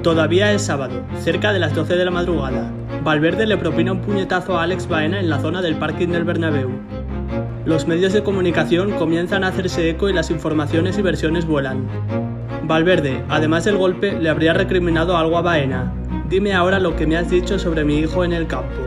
Todavía es sábado, cerca de las 12 de la madrugada. Valverde le propina un puñetazo a Alex Baena en la zona del parking del Bernabéu. Los medios de comunicación comienzan a hacerse eco y las informaciones y versiones vuelan. Valverde, además del golpe, le habría recriminado algo a Baena. Dime ahora lo que me has dicho sobre mi hijo en el campo.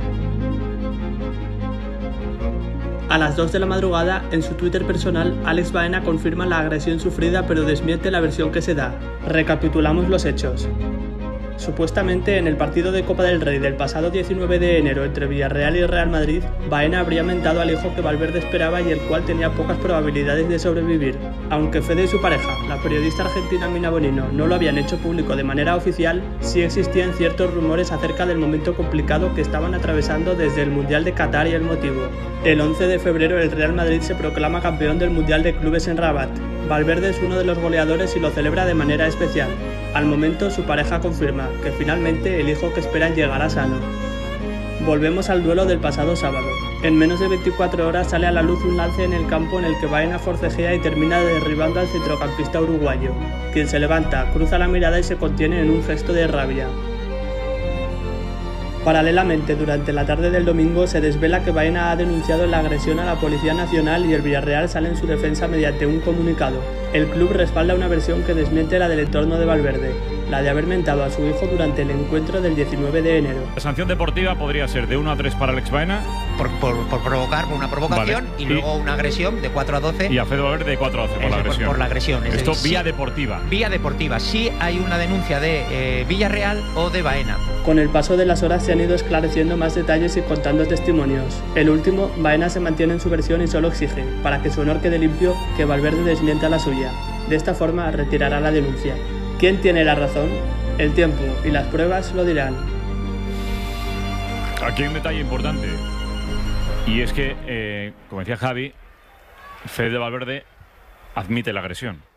A las 2 de la madrugada, en su Twitter personal, Alex Baena confirma la agresión sufrida pero desmiente la versión que se da. Recapitulamos los hechos. Supuestamente, en el partido de Copa del Rey del pasado 19 de enero entre Villarreal y Real Madrid, Baena habría mentado al hijo que Valverde esperaba y el cual tenía pocas probabilidades de sobrevivir. Aunque Fede y su pareja, la periodista argentina Mina Bonino, no lo habían hecho público de manera oficial, sí existían ciertos rumores acerca del momento complicado que estaban atravesando desde el Mundial de Qatar y el motivo. El 11 de febrero el Real Madrid se proclama campeón del Mundial de Clubes en Rabat. Valverde es uno de los goleadores y lo celebra de manera especial. Al momento su pareja confirma que finalmente el hijo que esperan llegará sano. Volvemos al duelo del pasado sábado. En menos de 24 horas sale a la luz un lance en el campo en el que Baena forcejea y termina derribando al centrocampista uruguayo, quien se levanta, cruza la mirada y se contiene en un gesto de rabia. Paralelamente, durante la tarde del domingo se desvela que Baena ha denunciado la agresión a la Policía Nacional y el Villarreal sale en su defensa mediante un comunicado. El club respalda una versión que desmiente la del entorno de Valverde, la de haber mentado a su hijo durante el encuentro del 19 de enero. La sanción deportiva podría ser de 1 a 3 para Alex Baena. Por provocar, por una provocación, vale. Y luego una agresión de 4 a 12. Y a Fede Valverde de 4 a 12 por la agresión. Por la agresión. Esto vía deportiva. Vía deportiva. Sí hay una denuncia de Villarreal o de Baena. Con el paso de las horas se han ido esclareciendo más detalles y contando testimonios. El último, Baena se mantiene en su versión y solo exige, para que su honor quede limpio, que Valverde desmienta la suya. De esta forma retirará la denuncia. ¿Quién tiene la razón? El tiempo y las pruebas lo dirán. Aquí hay un detalle importante. Y es que, como decía Javi, Fede Valverde admite la agresión.